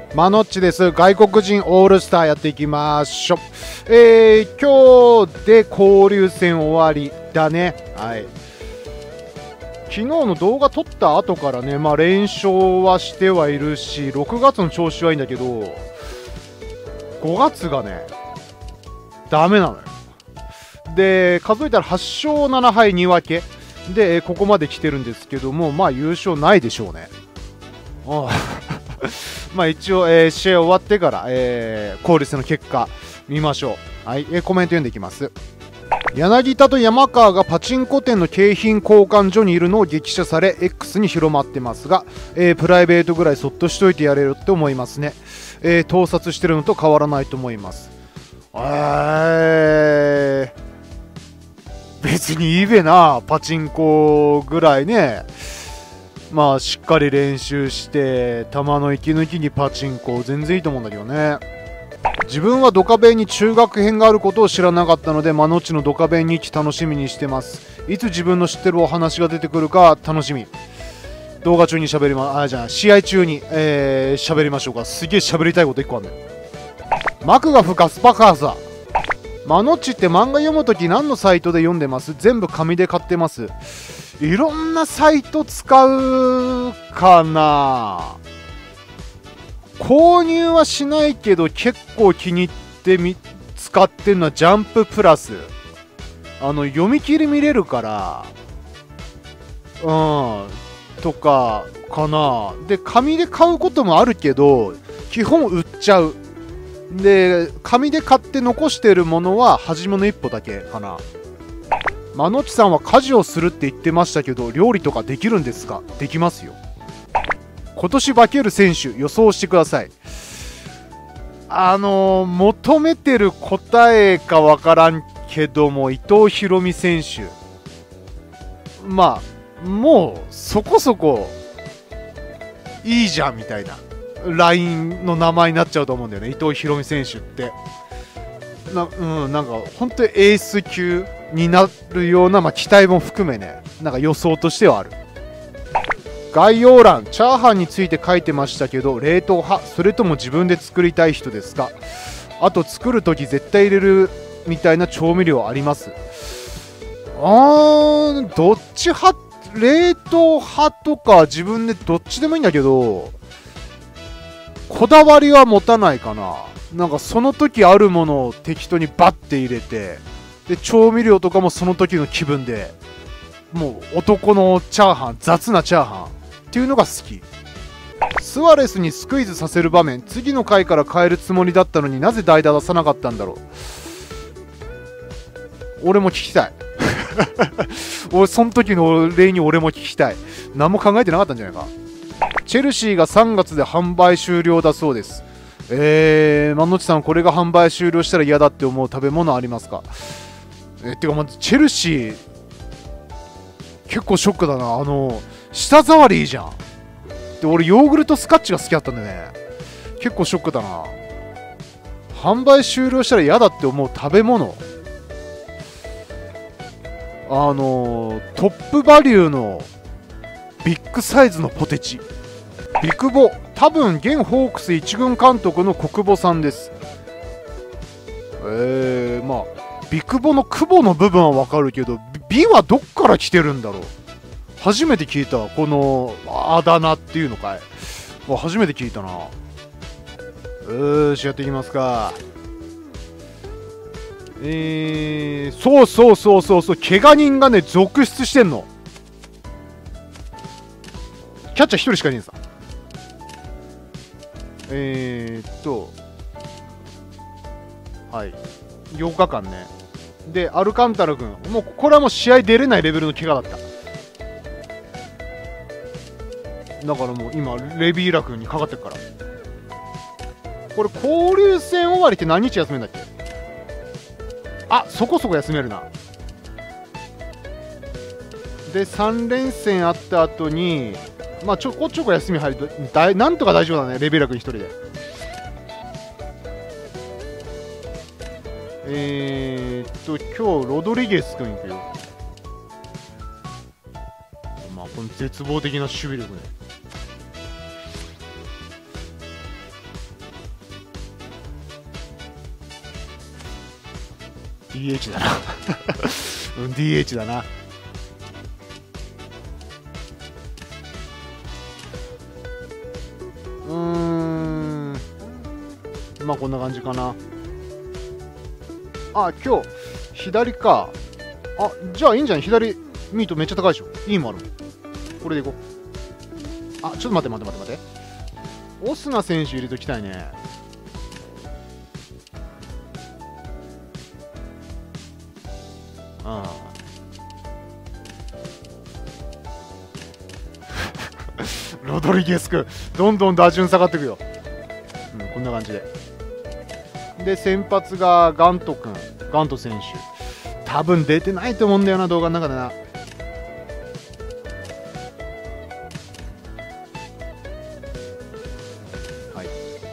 マノッチです。外国人オールスターやっていきましょう。今日で交流戦終わりだね。はい。昨日の動画撮った後からね、連勝はしてはいるし、6月の調子はいいんだけど、5月がね、ダメなのよ。で、数えたら8勝7敗2分けで、ここまで来てるんですけども、優勝ないでしょうね。一応、試合終わってから、交流戦の結果見ましょう。はい、コメント読んでいきます。柳田と山川がパチンコ店の景品交換所にいるのを激写され X に広まってますが、プライベートぐらいそっとしといてやれるって思いますね。盗撮してるのと変わらないと思います。別にいいべな、パチンコぐらいね。しっかり練習して球の息抜きにパチンコ全然いいと思うんだけどね。自分はドカベンに中学編があることを知らなかったので、マノッチのドカベン日記楽しみにしてます。いつ自分の知ってるお話が出てくるか楽しみ。動画中に喋りま、じゃあ試合中に喋りましょうか。すげえ喋りたいこと1個あんねん。マクガフかスパカーサ。マノッチって漫画読むとき何のサイトで読んでます？全部紙で買ってます。いろんなサイト使うかな。購入はしないけど結構気に入って使ってるのはジャンププラス。読み切り見れるからとかかな。で紙で買うこともあるけど基本売っちゃう。で紙で買って残してるものは初めの一歩だけかな。マノッチさんは家事をするって言ってましたけど、料理とかできるんですか？できますよ。今年化ける選手予想してください。求めてる答えかわからんけども、伊藤大海選手、もうそこそこいいじゃんみたいなラインの名前になっちゃうと思うんだよね、伊藤大海選手って。なんか本当にエース級になるような、期待も含めね、なんか予想としてはある。概要欄、チャーハンについて書いてましたけど、冷凍派、それとも自分で作りたい人ですか？あと作るとき絶対入れるみたいな調味料あります？どっち派？冷凍派とか自分でどっちでもいいんだけど、こだわりは持たないかな。なんかその時あるものを適当にバッて入れて、で調味料とかもその時の気分で、もう男のチャーハン、雑なチャーハンっていうのが好き。スアレスにスクイズさせる場面、次の回から変えるつもりだったのになぜ代打出さなかったんだろう。俺も聞きたい。その時の例に俺も聞きたい。何も考えてなかったんじゃないか。チェルシーが3月で販売終了だそうです。マノッチさん、これが販売終了したら嫌だって思う食べ物ありますか？てかまずチェルシー結構ショックだな。舌触りいいじゃん。で俺ヨーグルトスカッチが好きだったんでね、結構ショックだな。販売終了したら嫌だって思う食べ物、トップバリューのビッグサイズのポテチ。ビクボ、多分現ホークス一軍監督の国保さんです。ビクボの久保の部分はわかるけど、美はどっから来てるんだろう。初めて聞いたこのあだ名っていうのかい。初めて聞いたな。よし、やっていきますか。そう怪我人がね続出してんの。キャッチャー1人しかいねえんさ。はい、8日間ね。でアルカンタラ君、もうこれはもう試合出れないレベルの怪我だった。だからもう今レビーラ君にかかってるから。これ交流戦終わりって何日休めんだっけ？そこそこ休めるな。で3連戦あった後にちょこちょこ休み入るとなんとか大丈夫だね、レビーラ君1人で。今日ロドリゲス君いくよ。この絶望的な守備力ね。 DH だなうん DH だな。まあこんな感じかな。あ、今日左か。あ、じゃあいいんじゃない。左ミートめっちゃ高いでしょ。いいもんある。これでいこう。あ、ちょっと待って。オスナ選手入れときたいね。ああロドリゲス君どんどん打順下がっていくよ。こんな感じで先発がガント選手。多分出てないと思うんだよな、動画の中でな。はい、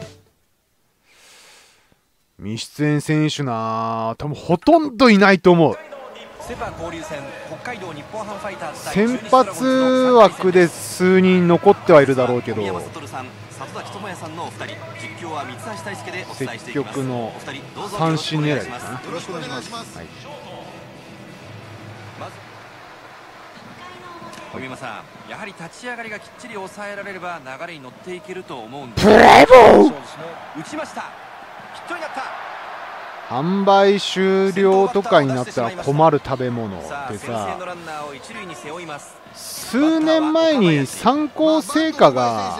未出演選手な、多分ほとんどいないと思う。先発枠で数人残ってはいるだろうけど、積極の三振狙いですかね。よろしくお願いします。はい、 小宮山さん、やはり立ち上がりがきっちり抑えられれば流れに乗っていけると思うんです。 ブレイボー打ちました。ヒットになった。 販売終了とかになったら困る食べ物でさ、数年前に三幸製菓が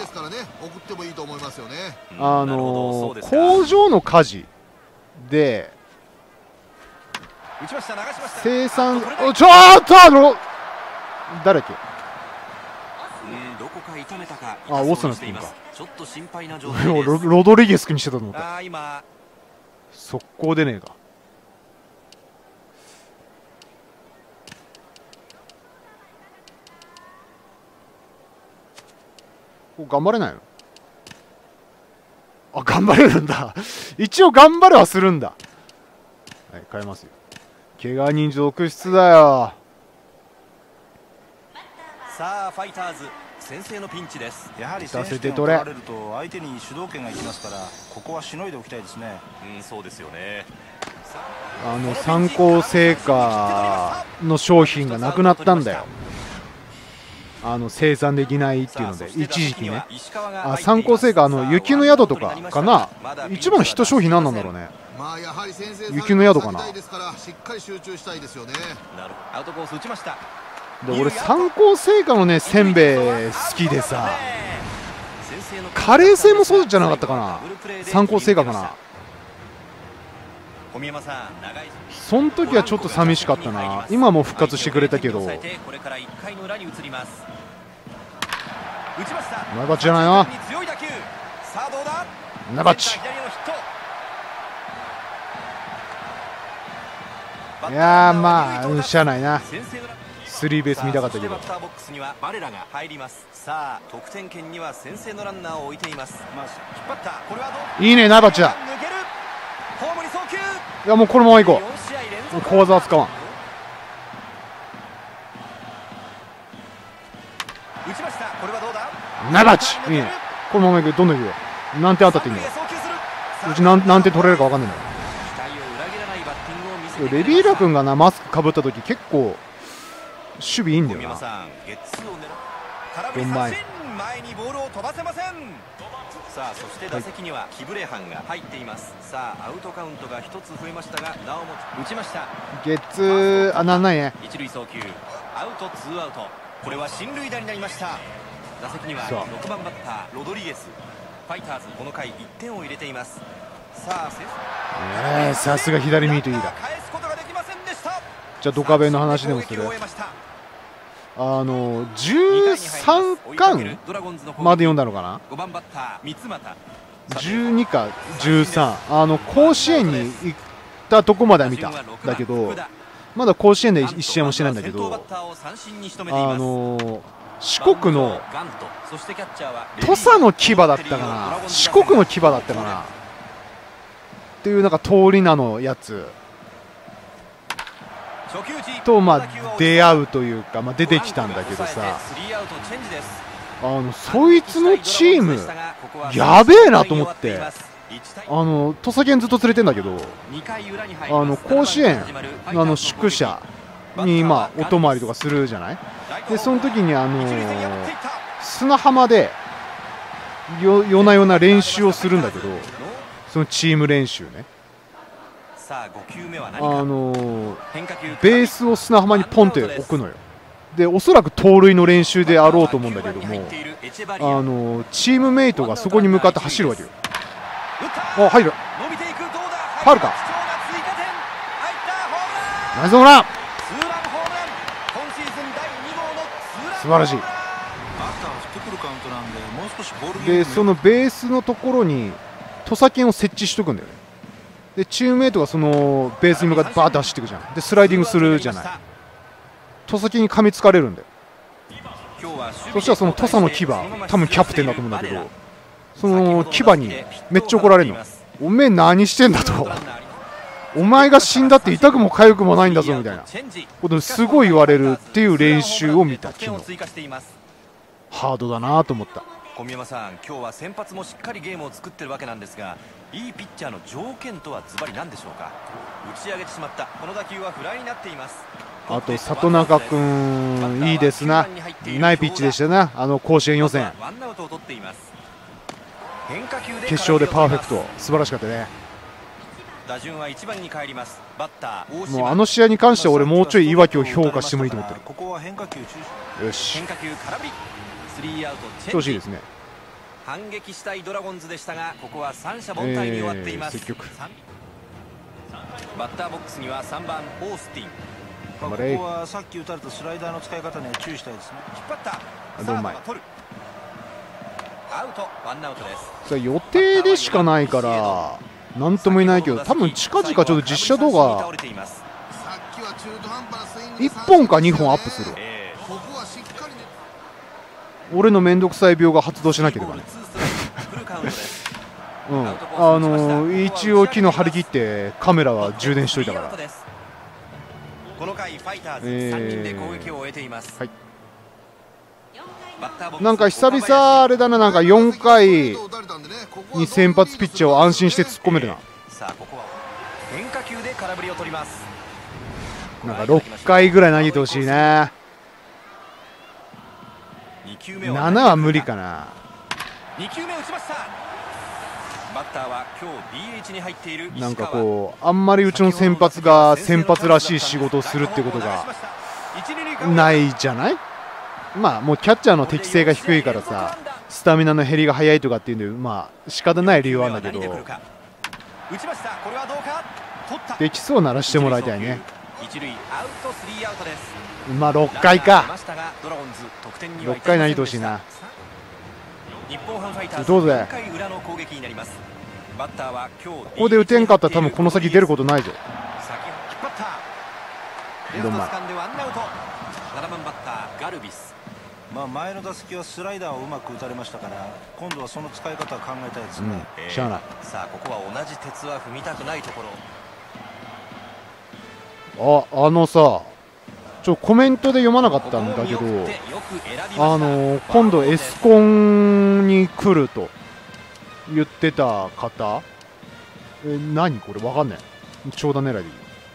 工場の火事で生産、ちょっと誰だっけ。あ、オスナ君か。ロドリゲス君にしてたと思った。速攻でねえか。こう頑張れないの。あ、頑張れるんだ一応頑張れはするんだ。はい、変えますよ。怪我人続出だよ。 さあファイターズ先制のピンチです。 やはり先制点を取られると相手に主導権がいきますから、ここはしのいでおきたいですね。 そうですよね。 三幸製菓の商品がなくなったんだよ。生産できないっていうので一時期ね。三幸製菓雪の宿とかかな。一番のヒット商品何なんだろうね。雪の宿かな。で俺三幸製菓のねせんべい好きでさ、カレー製もそうじゃなかったかな。三幸製菓かな。その時はちょっと寂しかったな。今も復活してくれたけど。前バッチじゃないな。前バッチ。いやーまあしゃあないな。スリーベース見たかったけど。いいね、ナイバッチだ。いやもうこのままいこう。もう小技は使わん。ナイバッチいいね。このままいく。どんどんいくよ。何点当たっていいんだよ。うち何点取れるか分かんないんだよ。レビーラ君がなマスクかぶった時結構守備いいんだよな。4枚。 さあそして打席にはキブレハンが入っています。さあアウトカウントが一つ増えましたが、なおも打ちました。 ゲッツー、なんないね。 一塁送球、アウトツーアウト。これは進塁打になりました。打席には6番バッターロドリゲス。ファイターズこの回1点を入れています。さあさすが左ミートいいだ。じゃあドカベンの話でもする。13巻まで読んだのかな。12か13。甲子園に行ったとこまでは見たんだけど、まだ甲子園で1試合もしてないんだけど、四国の土佐の牙だったかな、四国の牙だったかなっていうなんか通り名のやつとまあ出会うというか、まあ、出てきたんだけどさ、そいつのチームやべえなと思って、 土佐犬ずっと連れてんだけど、甲子園宿舎にお泊まりとかするじゃない。でその時に砂浜で夜な夜な練習をするんだけど、そのチーム練習ね、ベースを砂浜にポンって置くのよ。でおそらく盗塁の練習であろうと思うんだけども、チームメイトがそこに向かって走るわけよ。あ、入る。ファウルか。ナイスホームラン。素晴らしい。でそのベースのところに土佐犬を設置しとくんだよね。でチームメイトがそのベースに向かってバーッと走っていくじゃん。でスライディングするじゃない。土佐犬に噛みつかれるんだよ。そしたらその土佐の牙、多分キャプテンだと思うんだけど、その牙にめっちゃ怒られるの。おめえ何してんだと、お前が死んだって痛くも痒くもないんだぞみたいなことすごい言われるっていう練習を見た。昨日ハードだなと思った。 小宮山さん、今日は先発もしっかりゲームを作ってるわけなんですが、いいピッチャーの条件とはズバリ何でしょうか。打ち上げてしまったこの打球はフライになっています。 あと里中君いいですな。ナイピッチでしたな、甲子園予選決勝でパーフェクト、素晴らしかったね。 打順は1番に帰ります。バッターもう試合に関しては俺もうちょい岩城を評価してもいいと思ってる。 ここは変化球中心。よし、 変化球空振り、スリーアウトチェンジ。 調子いいですね。 反撃したいドラゴンズでしたが、ここは三者凡退に終わっています。 積極。 バッターボックスには3番オースティン。 ここはさっき打たれたスライダーの使い方には注意したいですね。 引っ張った。 どんまい。 アウト、ワンアウトです。 それ予定でしかないからなんとも言えないけど、多分近々ちょっと実写動画1本か2本アップするわ。俺の面倒くさい病が発動しなければね。うん、一応昨日張り切ってカメラは充電しといたから。 この回ファイターズ3人で攻撃を終えています。 はい、なんか久々あれだな、なんか4回に先発ピッチャーを安心して突っ込めるな。 さあここは変化球で空振りを取ります。 なんか6回ぐらい投げてほしいね。7は無理かな。 2球目打ちました。バッターは今日 DH に入っている。 なんかこうあんまりうちの先発が先発らしい仕事をするってことがないじゃない。まあもうキャッチャーの適性が低いからさ、スタミナの減りが早いとかっていうんで、まあ仕方ない理由はあるんだけど、できそうならしてもらいたいね。まあ6回か、6回投げてほしいな。どうぞ。ここで打てんかったら多分この先出ることないぞ。どんまい。 まあ前の打席はスライダーをうまく打たれましたから、今度はその使い方を考えたいですね。 しゃあない。 さあここは同じ鉄は踏みたくないところ。 さ、コメントで読まなかったんだけど、今度エスコンに来ると言ってた方、何これわかんない。長打狙いでいい。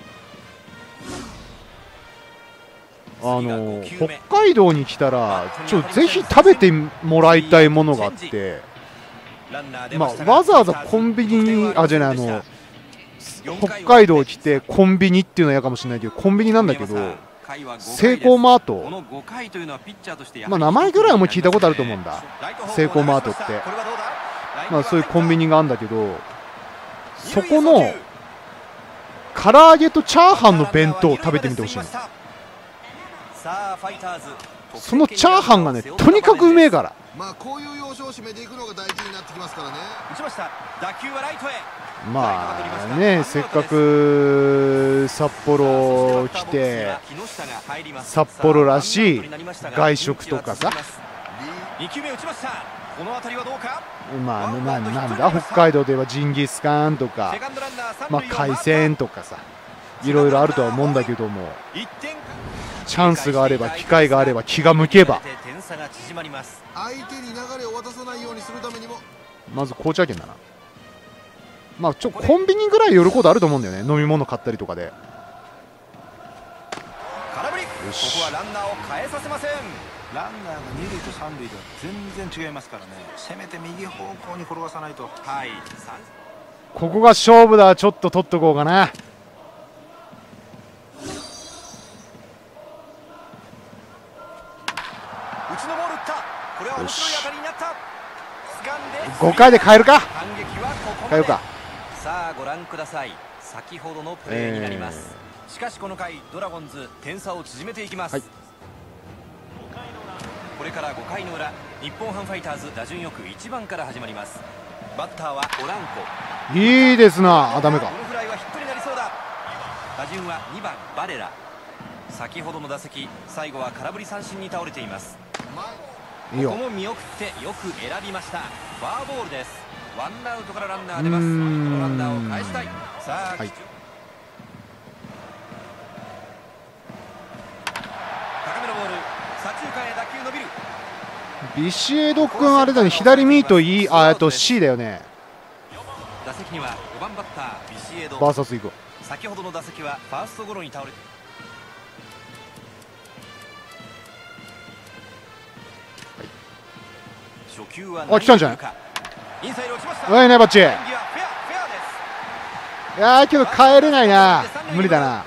北海道に来たらぜひ食べてもらいたいものがあって、まあ、わざわざコンビニに北海道来てコンビニっていうのは嫌かもしれないけど、コンビニなんだけどセイコーマート、まあ、名前ぐらいはもう聞いたことあると思うんだ。セイコーマートって、まあ、そういうコンビニがあるんだけど、そこの唐揚げとチャーハンの弁当を食べてみてほしいの。そのチャーハンがね、とにかくうめえから。 まあこういう要所を締めていくのが大事になってきますからね。 まあね、せっかく札幌来て札幌らしい外食とかさ、まあなんだ、北海道で言えばジンギスカンとか、まあ海鮮とかさ、いろいろあるとは思うんだけども、チャンスがあれば、機会があれば、気が向けば、 相手に流れを渡さないようにするためにも、 まず紅茶券だな。 まあコンビニぐらい寄ることあると思うんだよね、飲み物買ったりとかで。 空振り。ここはランナーを変えさせません。 ランナーが2塁と3塁では全然違いますからね。せめて右方向に転がさないと。 はい。 ここが勝負だ。ちょっと取っとこうかな。 内のボール打った。これは面白い当たりになった。掴んで 5回で変えるか。 反撃はここまで。 変えるか。 さあご覧ください。先ほどのプレーになります。しかしこの回ドラゴンズ点差を縮めていきます、はい、これから5回の裏、日本ハムファイターズ打順よく1番から始まります。バッターはオランコ。 いいですな。あ、ダメか。 このフライはヒットになりそうだ。打順は2番バレラ。先ほどの打席、最後は空振り三振に倒れています。 いいよ。 ここも見送ってよく選びました。フォアボールです。ワンアウトからランナー出ます。このランナーを返したい。さあ、はい、高めのボール、左中間へ打球伸びる。 ビシエド君あれだね、左ミートいい。あと C だよね。 打席には5番バッタービシエド。 バーサスいこう。 先ほどの打席はファーストゴロに倒れて、はい、初球はあ、来たんじゃない。 インサイド落ちました。 おいねバッチ。いフェアです。 やーけど帰れないな。無理だな。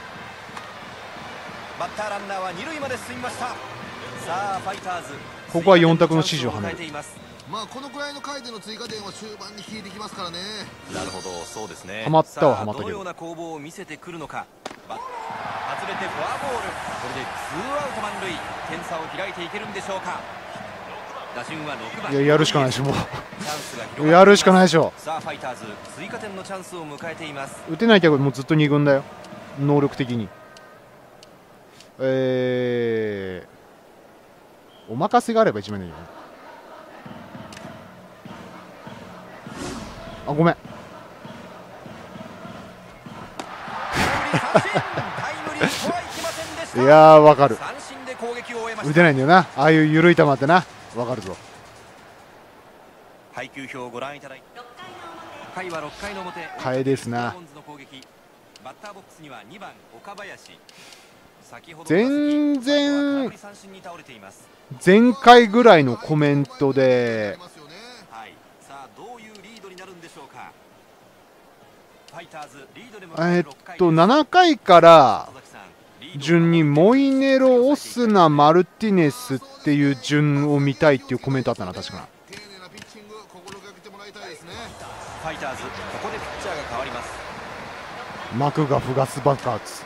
バッターランナーは2塁まで進みました。さあファイターズ、 ここは4択の指示をはめる。 まあこのくらいの回での追加点は終盤に効いてきますからね。 なるほど、そうですね。 はまったははまったけど、 どのような攻防を見せてくるのか。外れてフォアボール。これで2アウト満塁。点差を開いていけるんでしょうか。打順は6番。 いや、やるしかないでしょ。もうやるしかないでしょ。 さあファイターズ、追加点のチャンスを迎えています。 打てないけどもうずっと2軍だよ、能力的に。お任せがあれば一番いいよね。あ、ごめん。いやー、わかる。打てないんだよな、ああいう緩い球ってな。わかるぞ。 配球表をご覧いただいて、回は6回の表、 替えですな。 バッターボックスには2番岡林。 全然前回ぐらいのコメントで、7回から順にモイネロ、オスナ、マルティネスっていう順を見たいっていうコメントあったな、確かな。 ファイターズ、ここでピッチャーが変わります。 マクガフガス爆発。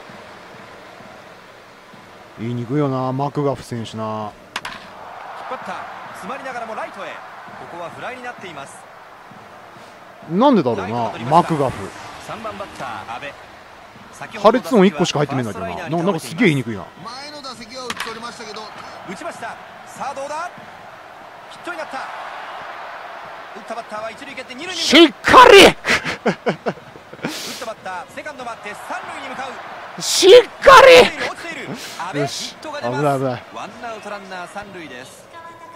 言いにくいよな、マクガフ選手な。 引っ張った、詰まりながらもライトへ。ここはフライになっています。 なんでだろうな、マクガフ。 3番バッター阿部。 破裂音1個しか入ってないんだけどな。なんかすげえ言いにくいな。 前の打席は打ち取りましたけど、 打ちました。さあどうだ、ヒットになった。打ったバッターは一塁蹴って二塁にしっかり打ったバッターセカンド待って三塁に向かう。 しっかり落ちている。阿部、 よし、 ヒットが危出ます。 ない危ない。 ワンアウトランナー三塁です。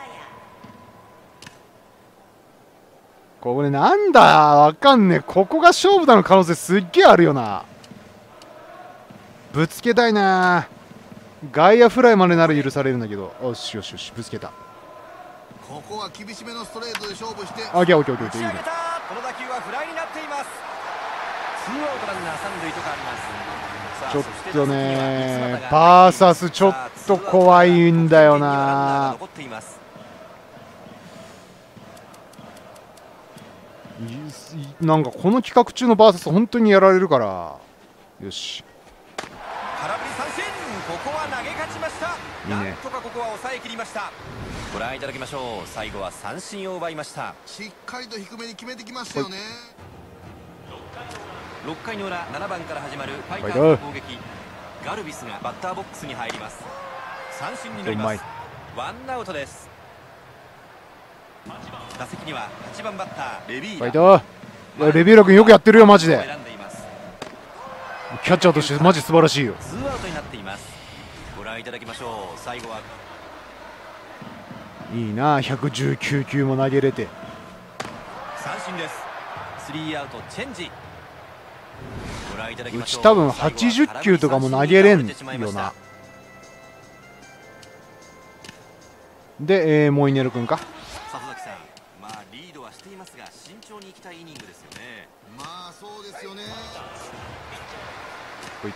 これなんだ、わかんねえ。ここが勝負だの可能性すっげえあるよな。ぶつけたいな。外野フライまでなら許されるんだけど。よしよしよし、ぶつけた。 ここは厳しめのストレートで勝負して、 オッケーオッケーオッケー、いいね。 この打球はフライになっています。ツーアウトランナー三塁と変わります。 ちょっとね、バーサスちょっと怖いんだよな。なんかこの企画中のバーサス本当にやられるから。よし、 空振り三振。ここは投げ勝ちました。 いいね。 なんとかここは抑え切りました。ご覧いただきましょう。最後は三振を奪いました。 しっかりと低めに決めてきましたよね。 6回の裏、7番から始まるファイターズの攻撃。ガルビスがバッターボックスに入ります。三振になります。ワンアウトです。打席には8番バッターレビーラ。 ファイト。いや、レビーラ君よくやってるよマジで。キャッチャーとしてマジ素晴らしいよ。 ツーアウトになっています。ご覧いただきましょう。最後はいいな、119球も投げれて。 三振です。 スリーアウトチェンジ。ご覧いただきうましょう。 ち多分80球とかも投げれんよな。で、モイネル君か。 里崎さん、まあリードはしていますが慎重にいきたいイニングですよね。 まあそうですよね。 ほい。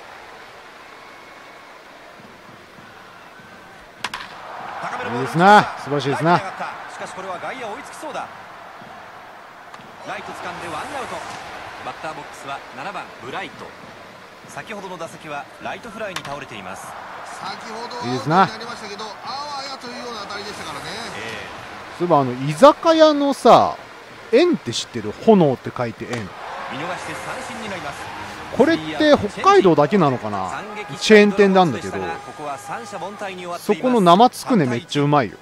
高めのボールいいですな、素晴らしいですな。 しかしこれは外野追いつきそうだ。ライト掴んでワンアウト。バッターボックスは7番ブライト。先ほどの打席はライトフライに倒れています。 先ほどはいいですなアウトになりましたけど、あわやというような当たりでしたからね。 そういえば居酒屋のさ、円って知ってる？炎って書いて円。 見逃して三振になります。 これって北海道だけなのかな。チェーン店なんだけど、そこの生つくねめっちゃうまいよ。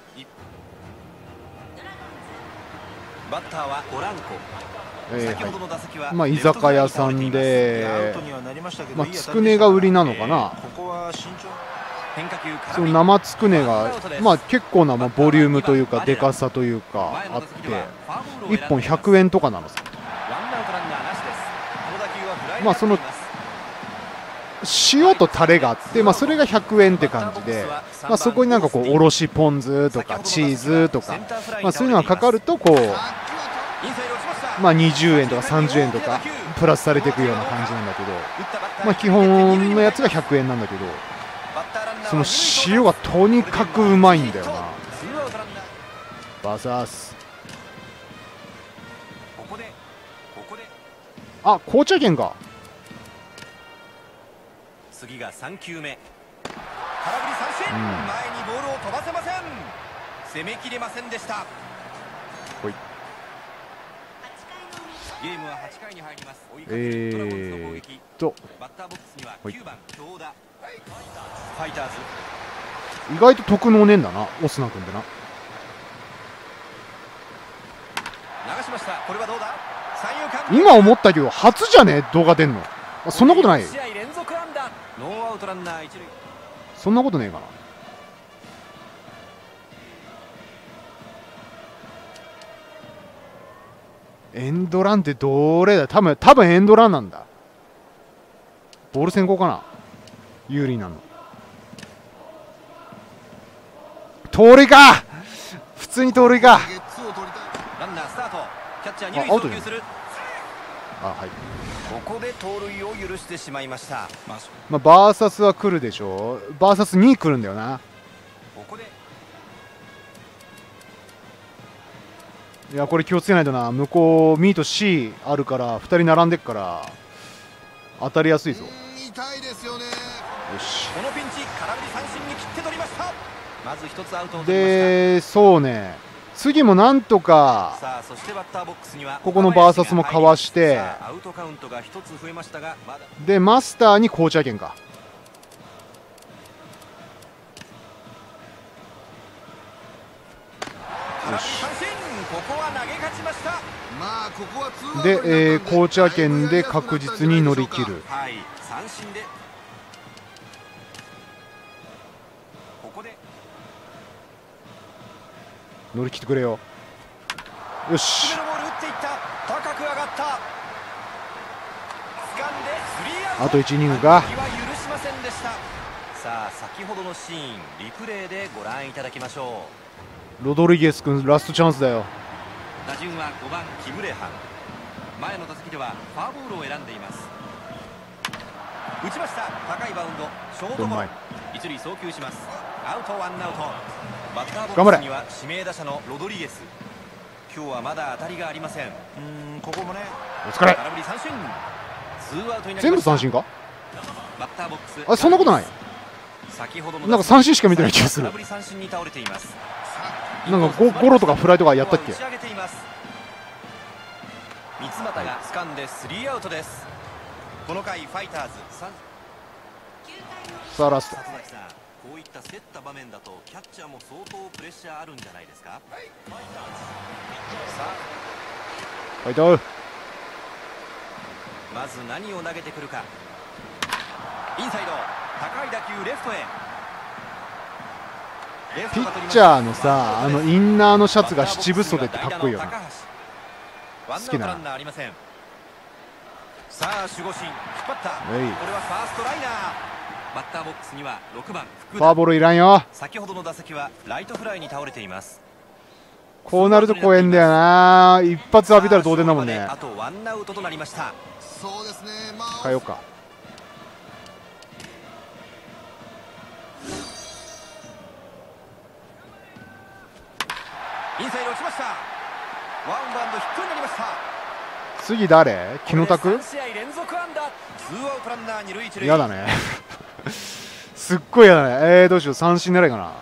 バッターはオランコ。 はい、まあ居酒屋さんで、まあつくねが売りなのかな。その生つくねがまあ結構なボリュームというかでかさというかあって1本100円とかなのさ。まあその塩とタレがあって、まあ、それが100円って感じで、まあ、そこになんかこうおろしポン酢とかチーズとか、まあ、そういうのがかかるとこう、まあ、20円とか30円とかプラスされていくような感じなんだけど、まあ、基本のやつが100円なんだけど、その塩がとにかくうまいんだよな。バサース。あ、紅茶券か。 次が3球目。空振り三振、前にボールを飛ばせません。攻めきれませんでした。 ほい。 ゲームは8回に入ります。追いかけるドラゴンズの攻撃。バッターボックスには9番京田。ファイターズ。 意外と得能ねえんだな、オスナ君ってな。 流しました。これはどうだ。 今思ったけど初じゃね動画出んの。そんなことないよ。 試合連続安打。ノーアウトランナー一塁。 そんなことねえかな。エンドランってどれだ。多分エンドランなんだ。ボール先行かな、有利なの。盗塁か、普通に盗塁か。 ランナースタート。キャッチャー二塁送球する。 はい、 ここで盗塁を許してしまいました。 まあ、バーサスは来るでしょう。バーサス2来るんだよな。 ここでいや、これ気をつけないとな。向こうミート C あるから2人並んでっから当たりやすいぞ。 痛いですよね。 よし。 このピンチ、空振り三振に切って取りました。まず一つアウトを取りました。 で、そうね、次もなんとかさあ、そしてバッターボックスにはここのバーサスもかわして、 アウトカウントが一つ増えましたが、まだでマスターに紅茶券か。 空振り三振。ここは投げ勝ちました。 まあここはツーアウトになったんで、紅茶券で確実に乗り切る。 はい、三振でここで乗り切ってくれよ。よし。 低めのボール打っていった。高く上がった。掴んでスリーアウト。 あと1イニングか。 は許しませんでした。さあ、先ほどのシーンリプレイでご覧いただきましょう。 ロドリゲス君ラストチャンスだよ。 打順は5番キムレハン。前の打席ではファーボールを選んでいます。打ちました。高いバウンド、ショートゴロ。一塁送球します。アウト、ワンアウト。バッターボックスには指名打者のロドリゲス。今日はまだ当たりがありません。 ここもね。 お疲れ。 空振り三振。ツーアウトになりました。 全部三振か。 バッターボックス。 あ、そんなことない。 先ほどのなんか三振しか見てない気がする。 空振り三振に倒れています。 なんかゴロとかフライとかやったっけ。 三俣が掴んでスリーアウトです。この回ファイターズさあラスト。 里崎さん、こういった競った場面だとキャッチャーも相当プレッシャーあるんじゃないですか。さあ、 ファイト。 まず何を投げてくるか。インサイド、高い打球レフトへ。 ピッチャーのさ、インナーのシャツが七分袖ってかっこいいよな。 ワンアウトランナーありません。さあ守護神引っ張った。これはファーストライナー。バッターボックスには6番福田。 フォアボールいらんよ。 先ほどの打席はライトフライに倒れています。 こうなると怖えんだよな。一発浴びたら同点だもんね。 あとワンアウトとなりました。 そうですね、まあ変えようか。 インサイド落ちました。ワンバウンドヒットになりました。 次誰？木野拓？ 3試合連続安打。ツーアウトランナー二塁一塁。 やだねすっごいやだね。どうしよう、三振狙いかな。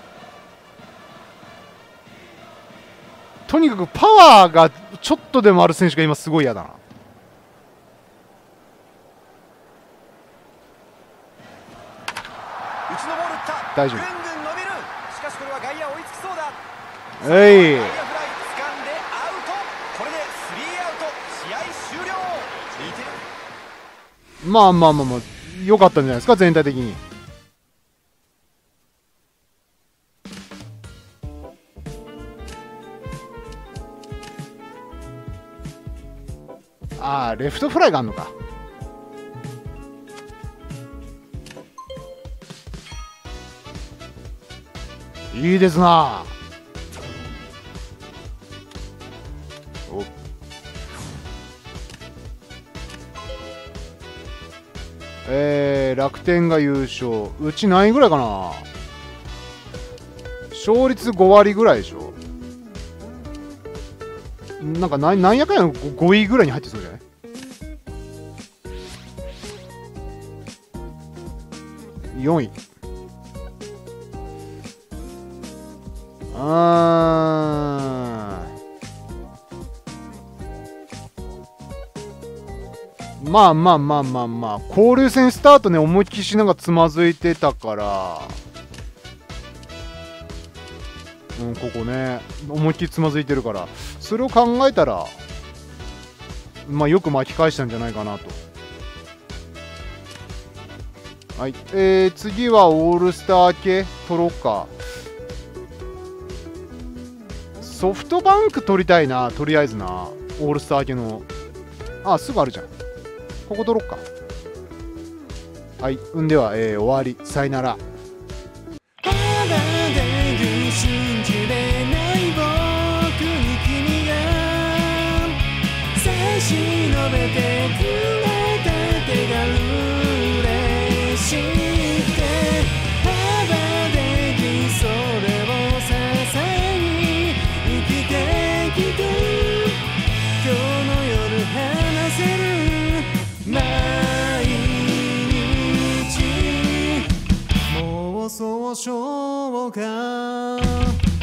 とにかくパワーがちょっとでもある選手が今すごい嫌だな。 内のボール打った。 大丈夫。 ぐんぐん伸びる。しかしこれは外野追いつきそうだ。 えい。 外野フライ掴んでアウト。これで3アウト。試合終了。2点。 まあまあまあまあ良かったんじゃないですか、全体的に。ああ、レフトフライがあるのか。いいですな。お楽天が優勝。うち何位ぐらいかな。勝率5割ぐらいでしょ。なんかなんやかんや5位ぐらいに入ってそうじゃない？4位。まあまあまあまあまあ、交流戦スタートね、思いっきりしながらつまずいてたから、ここね、思いっきりつまずいてるから、それを考えたら、まあよく巻き返したんじゃないかなと。はい、次はオールスター系取ろうか。ソフトバンク取りたいな、とりあえずな。オールスター系の。あ、すぐあるじゃん。ここ取ろっか。はい、んでは、終わり。さよなら。 信じれない僕に君が差し伸べてくれた手が嬉しくて羽できそれを支えに生きてきて今日の夜話せる毎日もうそうしょうか